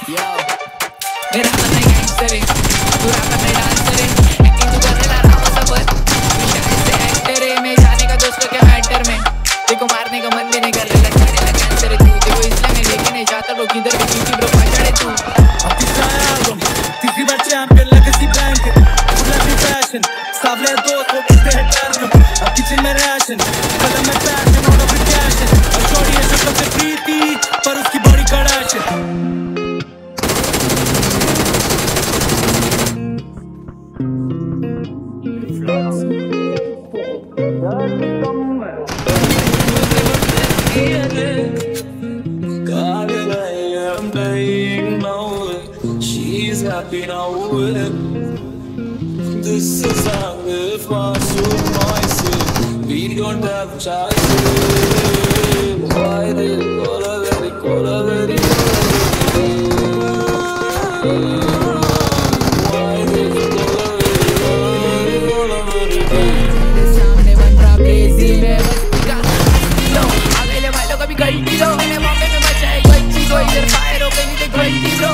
मेरा मन है गैंगस्टर है, पूरा मन है डांसर है, एक्टिंग तू करने ला रहा हूँ सफर, शायद से एक्टर है, मैं जाने का दोस्तों के मैटर में, देखो मारने का मन भी नहीं कर रहा, लगने लगा कैंसर है तू, देखो इसलिए मैं लेके नहीं जाता ब्रो किधर भी क्योंकि ब्रो पछाड़े तू। अब तीसरा एल्बम, तीसरी बार चैंपियन लेगेसी बैंक, बुलेटी फैशन, सावले दोस्त वो किससे है टारगेट, अब किचन में रैशन, कदम में फैशन और अब कैशन, और छोड़ी है शक्ल से प्रीति, पर उसकी बॉडी कड़ाशन। She's happy now with it. This is how I live my soul, myself. We don't have choices. Why did all of it, all of it? Why did all of it? मेरे सामने बन रहा crazy मैं बस लो, आगे ले वालों का भी गलती लो, मैंने मौके पे बचाए बच्ची को, इधर फायर हो गई देख 20 ब्रो,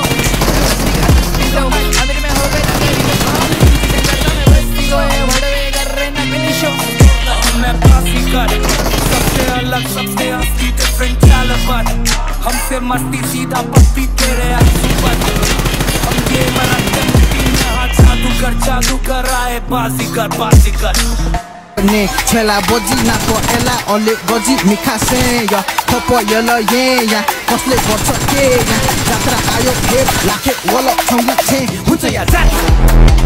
अमीर में हो गई ना मेरी किसी करता मैं बस्ती को है वड़वे कर रहे ना फिनिशो। मैं पासी कर सबसे अलग सबसे हंसी डिफरेंट कैलिबर, हमसे मस्ती सीधा पप्पी तेरे आंसू पर, हम ये मरते मुट्ठी में हाथ जादू कर आए बाजीगर 네 첼라 보지 나고 엘라 올리 거지 미카세야 퍼퍼 열러 예야 거슬리 버터 깨야 자트라 아요 힙 라켓 월러 청약체 혼자야 자